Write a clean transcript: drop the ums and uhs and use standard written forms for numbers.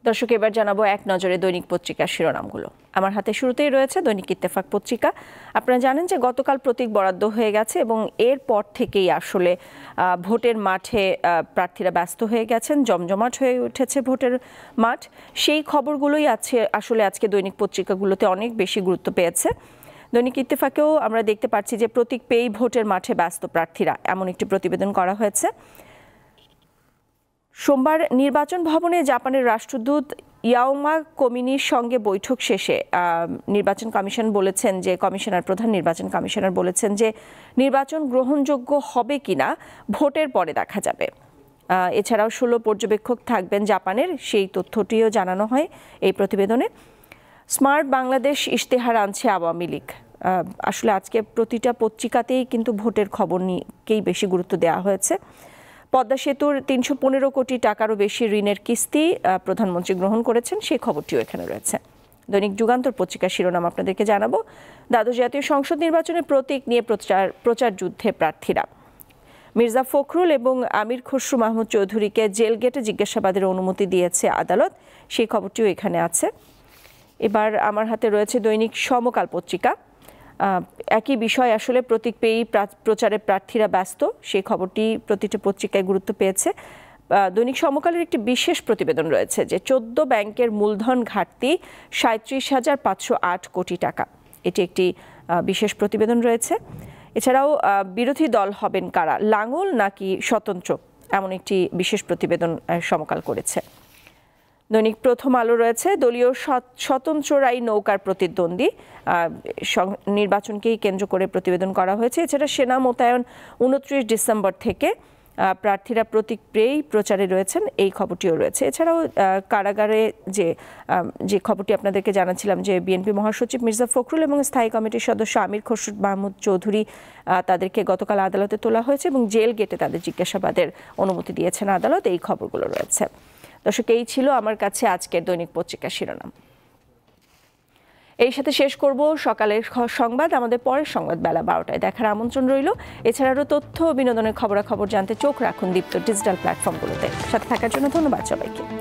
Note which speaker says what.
Speaker 1: দর্শক, এবার জানাবো এক নজরে দৈনিক পত্রিকার শিরোনামগুলো। আমার হাতে শুরুতেই রয়েছে দৈনিক ইত্তেফাক পত্রিকা। আপনারা জানেন যে গতকাল প্রতীক বরাদ্দ হয়ে গেছে এবং এরপর থেকেই আসলে ভোটের মাঠে প্রার্থীরা ব্যস্ত হয়ে গেছেন, জমজমাট হয়ে উঠেছে ভোটের মাঠ। সেই খবরগুলোই আসলে আজকে দৈনিক পত্রিকাগুলোতে অনেক বেশি গুরুত্ব পেয়েছে। দৈনিক ইত্তেফাকেও আমরা দেখতে পাচ্ছি যে প্রতীক পেয়েই ভোটের মাঠে ব্যস্ত প্রার্থীরা, এমন একটি প্রতিবেদন করা হয়েছে। সোমবার নির্বাচন ভবনে জাপানের রাষ্ট্রদূত ইয়াওমা কোমিনির সঙ্গে বৈঠক শেষে নির্বাচন কমিশন বলেছেন যে প্রধান নির্বাচন কমিশনার বলেছেন যে নির্বাচন গ্রহণযোগ্য হবে কিনা ভোটের পরে দেখা যাবে। এছাড়াও 16 পর্যবেক্ষক থাকবেন জাপানের, সেই তথ্যটিও জানানো হয় এই প্রতিবেদনে। স্মার্ট বাংলাদেশ ইশতেহার আনছে আওয়ামী লীগ। আসলে আজকে প্রতিটা পত্রিকাতেই কিন্তু ভোটের খবর নিয়েই বেশি গুরুত্ব দেওয়া হয়েছে। পদ্মা সেতুর 315 কোটি টাকারও বেশি ঋণের কিস্তি প্রধানমন্ত্রী গ্রহণ করেছেন, সেই খবরটিও এখানে রয়েছে। দৈনিক যুগান্তর পত্রিকার শিরোনাম আপনাদেরকে জানাবো। দ্বাদশ জাতীয় সংসদ নির্বাচনে প্রতীক নিয়ে প্রচার যুদ্ধে প্রার্থীরা। মির্জা ফখরুল এবং আমির খসরু মাহমুদ চৌধুরীকে জেল গেটে জিজ্ঞাসাবাদের অনুমতি দিয়েছে আদালত, সেই খবরটিও এখানে আছে। এবার আমার হাতে রয়েছে দৈনিক সমকাল পত্রিকা। একই বিষয়, আসলে প্রতীক পেয়েই প্রচারে প্রার্থীরা ব্যস্ত, সেই খবরটি প্রতিটি পত্রিকায় গুরুত্ব পেয়েছে। দৈনিক সমকালের একটি বিশেষ প্রতিবেদন রয়েছে যে 14 ব্যাংকের মূলধন ঘাটতি 37,508 কোটি টাকা, এটি একটি বিশেষ প্রতিবেদন রয়েছে। এছাড়াও বিরোধী দল হবেন কারা, লাঙ্গল নাকি স্বতন্ত্র, এমন একটি বিশেষ প্রতিবেদন সমকাল করেছে। দৈনিক প্রথম আলো রয়েছে দলীয় স্বতন্ত্ররাই নৌকার প্রতিদ্বন্দ্বী, নির্বাচনকেই কেন্দ্র করে প্রতিবেদন করা হয়েছে। এছাড়া সেনা মোতায়েন 29 ডিসেম্বর থেকে, প্রার্থীরা প্রতীক পেয়েই প্রচারে রয়েছেন, এই খবরটিও রয়েছে। এছাড়াও কারাগারে যে খবরটি আপনাদেরকে জানাচ্ছিলাম যে বিএনপি মহাসচিব মির্জা ফখরুল এবং স্থায়ী কমিটির সদস্য আমির খসরু মাহমুদ চৌধুরী, তাদেরকে গতকাল আদালতে তোলা হয়েছে এবং জেল গেটে তাদের জিজ্ঞাসাবাদের অনুমতি দিয়েছেন আদালত, এই খবরগুলো রয়েছে। দর্শক, এই ছিল আমার কাছে আজকের দৈনিক পত্রিকার শিরোনাম। এই সাথে শেষ করব সকালের সংবাদ। আমাদের পরের সংবাদ বেলা 12টায় দেখার আমন্ত্রণ রইল। এছাড়াও তথ্য ও বিনোদনের খবরাখবর জানতে চোখ রাখুন দীপ্ত ডিজিটাল প্ল্যাটফর্মগুলোতে। সাথে থাকার জন্য ধন্যবাদ সবাইকে।